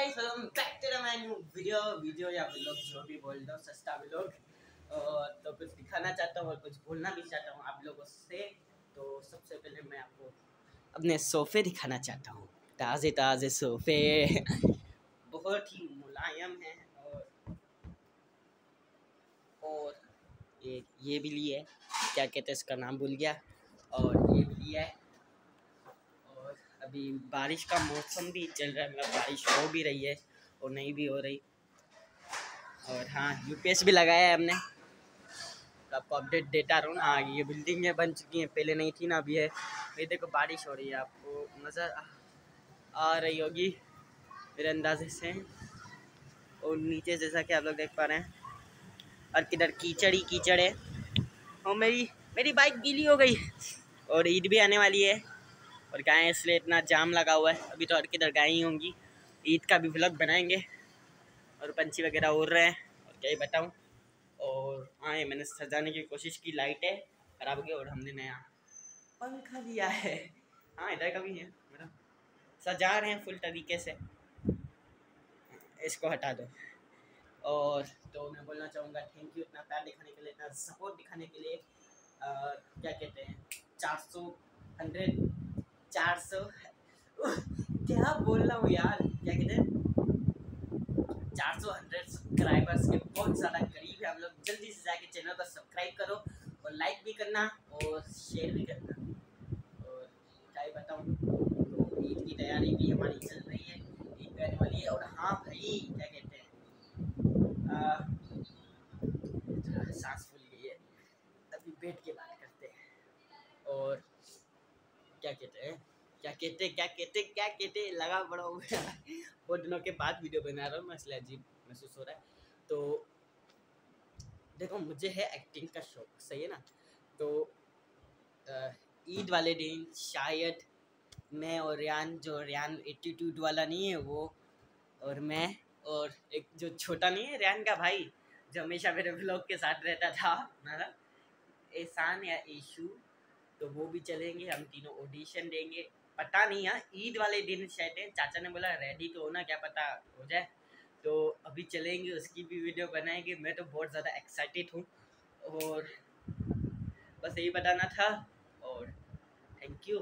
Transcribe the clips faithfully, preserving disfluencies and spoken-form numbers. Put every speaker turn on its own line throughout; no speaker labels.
Guys, welcome back to the my new video video या vlog जो भी बोल दो, सस्ता व्लॉग। तो कुछ दिखाना चाहता हूँ और कुछ बोलना भी चाहता हूँ आप लोगों से। तो सबसे पहले मैं आपको अपने सोफ़े दिखाना चाहता हूँ। ताज़े ताज़े सोफ़े बहुत ही मुलायम हैं। और और ये ये भी लिए, क्या कहते हैं इसका नाम भूल गया। और ये भी लिया है। और अभी बारिश का मौसम भी चल रहा है, मतलब बारिश हो भी रही है और नहीं भी हो रही। और हाँ, यूपीएस भी लगाया है हमने, तो आपको अपडेट देता रहूँ ना। हाँ, ये बिल्डिंगें बन चुकी हैं, पहले नहीं थी ना, अभी है। ये देखो बारिश हो रही है, आपको नज़र आ रही होगी मेरे अंदाजे से। और नीचे जैसा कि आप लोग देख पा रहे हैं, और किधर कीचड़ ही कीचड़ है। और मेरी मेरी बाइक गीली हो गई। और ईद भी आने वाली है और गायें, इसलिए इतना जाम लगा हुआ है। अभी तो और किधर गायें ही होंगी। ईद का भी व्लॉग बनाएंगे। और पंछी वगैरह उड़ रहे हैं, और क्या ही बताऊँ। और हाँ, ये मैंने सजाने की कोशिश की, लाइटें खराब हो गई और हमने नया पंखा लिया है। हाँ, इधर का भी है, मतलब सजा रहे हैं फुल तरीके से। इसको हटा दो। और तो मैं बोलना चाहूँगा थैंक यू, इतना प्यार दिखाने के लिए, इतना सपोर्ट दिखाने के लिए। आ, क्या कहते हैं, चार सौ हंड्रेड चार सौ क्या बोल रहा हूँ यार, क्या कहते हैं, चार सौ हंड्रेड सब्सक्राइबर्स के बहुत ज़्यादा करीब है हम लोग। जल्दी से जाके चैनल को सब्सक्राइब करो और लाइक भी करना और शेयर भी करना। और क्या ही बताऊँ, तो ईद की तैयारी भी हमारी चल रही है, ईद भी आने वाली है। और हाँ भाई, क्या कहते हैं, सांस फूल गई है, अभी बैठ के बात करते हैं। और क्या कहते हैं क्या कहते क्या कहते क्या कहते लगा बड़ा हो गया। बहुत दिनों के बाद वीडियो बना रहा हूँ मैं, इसलिए अजीब महसूस हो रहा है। तो देखो, मुझे है एक्टिंग का शौक, सही है ना। तो ईद वाले दिन शायद मैं और रियान, जो रियान एटीट्यूड वाला नहीं है वो, और मैं, और एक जो छोटा नहीं है रियान का भाई, जो हमेशा मेरे व्लॉग के साथ रहता था, मतलब एहसान या ईशू, तो वो भी चलेंगे। हम तीनों ऑडिशन देंगे, पता नहीं यार, ईद वाले दिन शायद है। चाचा ने बोला रेडी तो होना, क्या पता हो जाए। तो अभी चलेंगे, उसकी भी वीडियो बनाएंगे। मैं तो बहुत ज़्यादा एक्साइटेड हूँ। और बस यही बताना था, और थैंक यू।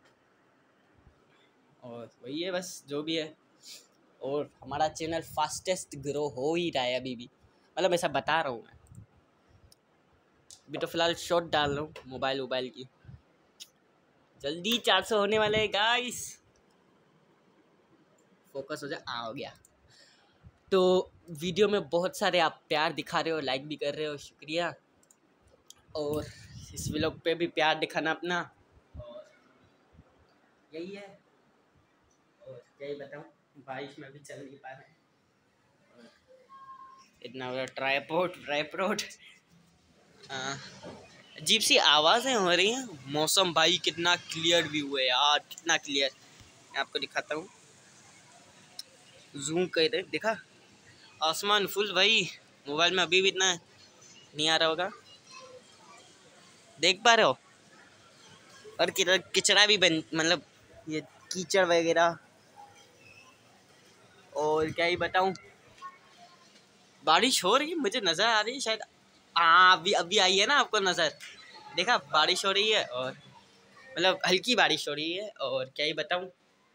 और वही है बस, जो भी है। और हमारा चैनल फास्टेस्ट ग्रो हो ही रहा है अभी भी, मतलब ऐसा बता रहा हूँ मैं। अभी तो फिलहाल शॉर्ट डाल रहा हूँ मोबाइल वोबाइल की। जल्दी चार सौ होने वाले हैं गाइस, फोकस हो जाए। आ हो गया। तो वीडियो में बहुत सारे आप प्यार दिखा रहे हो, लाइक भी कर रहे हो, शुक्रिया। और इस व्लॉग पे भी प्यार दिखाना अपना, और यही है। और क्या ही बताऊँ, बारिश में भी चल नहीं पा रहे हैं। इतना बड़ा ट्राइपॉड ट्राइपॉड अजीब सी आवाज़ें हो रही हैं। मौसम भाई कितना क्लियर व्यू है यार, कितना क्लियर। मैं आपको दिखाता हूँ, जूम कर, देखा आसमान फुल भाई। मोबाइल में अभी भी इतना नहीं आ रहा होगा, देख पा रहे हो। और किधर किचड़ा भी बन, मतलब ये कीचड़ वगैरह। और क्या ही बताऊँ, बारिश हो रही है, मुझे नज़र आ रही है शायद। हाँ, अभी अभी आई है ना आपको नज़र, देखा बारिश हो रही है, और मतलब हल्की बारिश हो रही है। और क्या ही बताऊँ,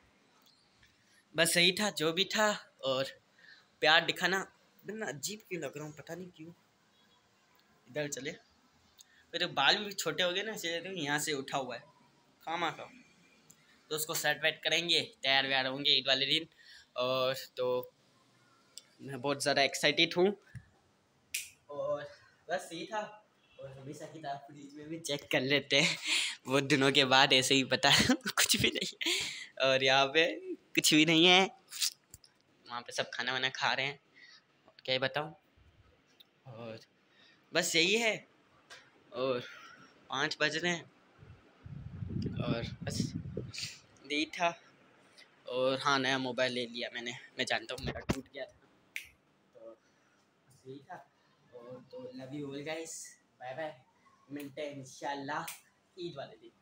बस यही था जो भी था। और प्यार दिखाना, ना अजीब क्यों लग रहा हूँ, पता नहीं क्यों। इधर चले, मेरे बाल भी छोटे हो गए ना, इसलिए यहाँ से उठा हुआ है खामा खा। तो उसको सेट वेट करेंगे, तैयार व्यार होंगे ईद वाले दिन। और तो मैं बहुत ज़्यादा एक्साइटेड हूँ। और बस यही था। और हमेशा किताब फ्रिज में भी चेक कर लेते हैं बहुत दिनों के बाद, ऐसे ही पता कुछ भी नहीं। और यहाँ पे कुछ भी नहीं है, वहाँ पे सब खाना वाना खा रहे हैं, और क्या ही बताऊँ। और बस यही है। और पाँच बज रहे हैं, और बस यही था। और हाँ, नया मोबाइल ले लिया मैंने, मैं जानता हूँ मेरा टूट गया था। तो बस यही था। और तो love you all guys, bye bye, मिलते हैं इंशाल्लाह ईद वाले दिन।